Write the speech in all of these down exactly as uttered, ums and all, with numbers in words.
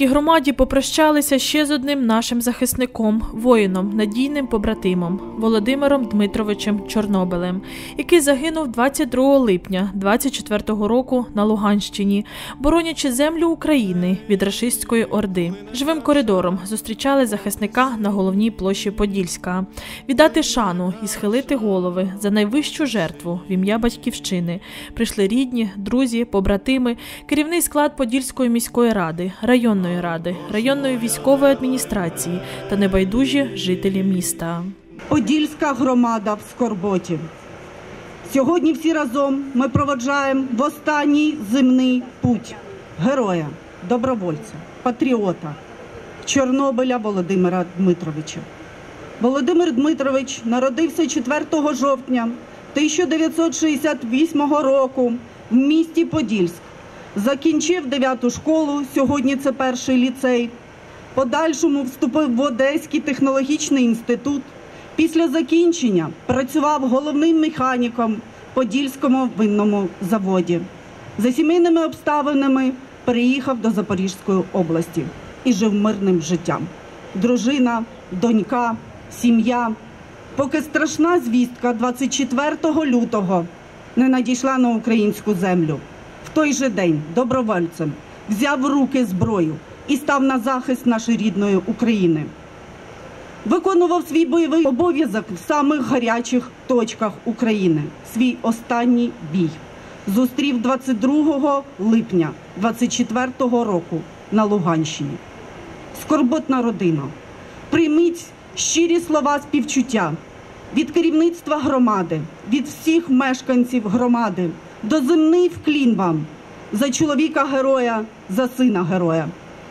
Подільській громаді попрощалися ще з одним нашим захисником, воїном, надійним побратимом Володимиром Дмитровичем Чорнобилем, який загинув двадцять другого липня двадцять четвертого року на Луганщині, боронячи землю України від рашистської орди. Живим коридором зустрічали захисника на головній площі Подільська. Віддати шану і схилити голови за найвищу жертву в ім'я Батьківщини прийшли рідні, друзі, побратими, керівний склад Подільської міської ради, районної ради, районної військової адміністрації та небайдужі жителі міста. Подільська громада в скорботі. Сьогодні всі разом ми проводжаємо в останній земний путь героя, добровольця, патріота Чорнобиля Володимира Дмитровича. Володимир Дмитрович народився четвертого жовтня тисяча дев'ятсот шістдесят восьмого року в місті Подільськ. Закінчив дев'яту школу, сьогодні це перший ліцей. Подальшому вступив в Одеський технологічний інститут. Після закінчення працював головним механіком в Подільському винному заводі. За сімейними обставинами переїхав до Запорізької області і жив мирним життям. Дружина, донька, сім'я. Поки страшна звістка двадцять четвертого лютого не надійшла на українську землю. В той же день добровольцем взяв в руки зброю і став на захист нашої рідної України. Виконував свій бойовий обов'язок в самих гарячих точках України. Свій останній бій зустрів двадцять другого липня двадцять четвертого року на Луганщині. Скорботна родина, прийміть щирі слова співчуття від керівництва громади, від всіх мешканців громади. Доземний вклін вам за чоловіка-героя, за сина-героя.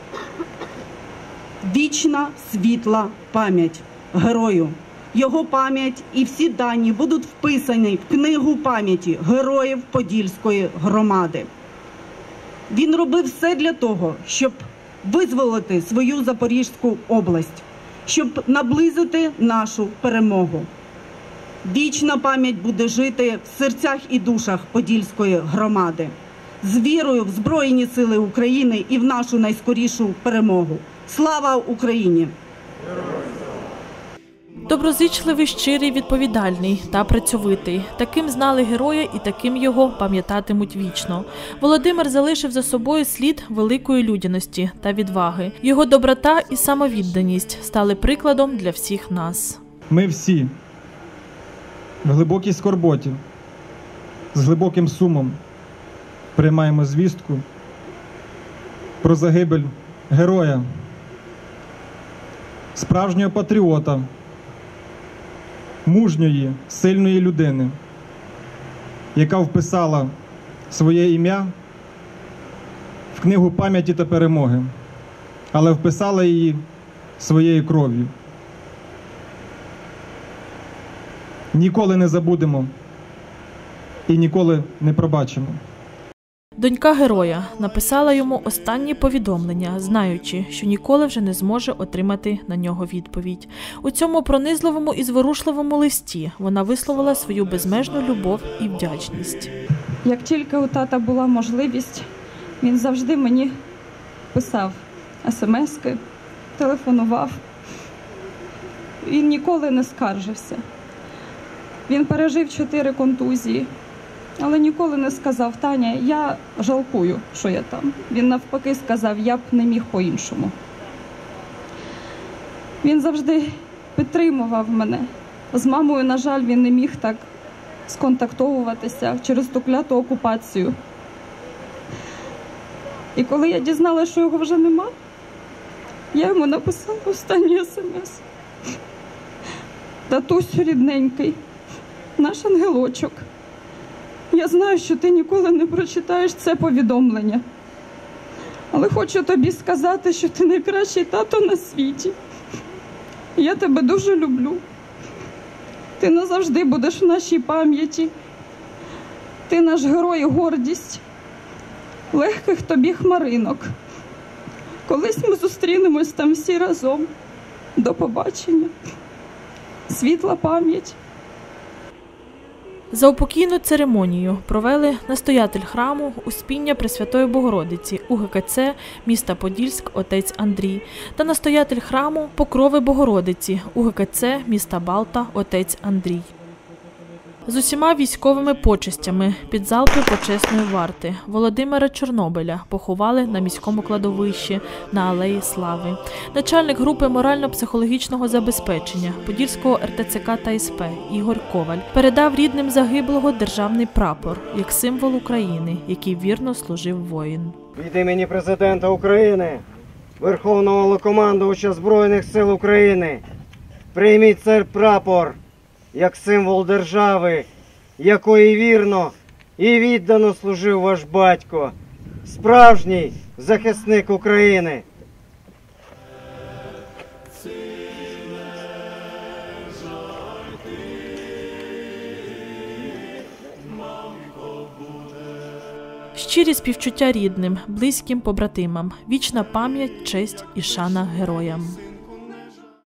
Вічна світла пам'ять герою. Його пам'ять і всі дані будуть вписані в книгу пам'яті героїв Подільської громади. Він робив все для того, щоб визволити свою Запорізьку область, щоб наблизити нашу перемогу. Вічна пам'ять буде жити в серцях і душах Подільської громади. З вірою в Збройні Сили України і в нашу найскорішу перемогу. Слава Україні! Доброзичливий, щирий, відповідальний та працьовитий. Таким знали героя і таким його пам'ятатимуть вічно. Володимир залишив за собою слід великої людяності та відваги. Його доброта і самовідданість стали прикладом для всіх нас. Ми всі в глибокій скорботі, з глибоким сумом приймаємо звістку про загибель героя, справжнього патріота, мужньої, сильної людини, яка вписала своє ім'я в книгу пам'яті та перемоги, але вписала її своєю кров'ю. Ніколи не забудемо і ніколи не пробачимо. Донька героя написала йому останні повідомлення, знаючи, що ніколи вже не зможе отримати на нього відповідь. У цьому пронизливому і зворушливому листі вона висловила свою безмежну любов і вдячність. Як тільки у тата була можливість, він завжди мені писав смски, телефонував. Він ніколи не скаржився. Він пережив чотири контузії, але ніколи не сказав: Таня, я жалкую, що я там. Він навпаки сказав: я б не міг по-іншому. Він завжди підтримував мене. З мамою, на жаль, він не міг так сконтактовуватися через ту кляту окупацію. І коли я дізналася, що його вже нема, я йому написала останній смс. Татусю рідненький, наш ангелочок, я знаю, що ти ніколи не прочитаєш це повідомлення. Але хочу тобі сказати, що ти найкращий тато на світі. Я тебе дуже люблю. Ти назавжди будеш в нашій пам'яті. Ти наш герой і гордість. Легких тобі хмаринок. Колись ми зустрінемось там всі разом. До побачення. Світла пам'ять. Заупокійну церемонію провели настоятель храму Успіння Пресвятої Богородиці У Ге Ке Це міста Подільськ отець Андрій та настоятель храму Покрови Богородиці У Ге Ке Це міста Балта отець Андрій. З усіма військовими почестями під залпи почесної варти Володимира Чорнобиля поховали на міському кладовищі на Алеї Слави. Начальник групи морально-психологічного забезпечення Подільського Ер Те Це Ка та Ес Пе Ігор Коваль передав рідним загиблого державний прапор як символ України, який вірно служив воїн. Від імені Президента України, Верховного Головнокомандувача Збройних сил України, прийміть цей прапор як символ держави, якої вірно і віддано служив ваш батько, справжній захисник України. Щирі співчуття рідним, близьким побратимам, вічна пам'ять, честь і шана героям.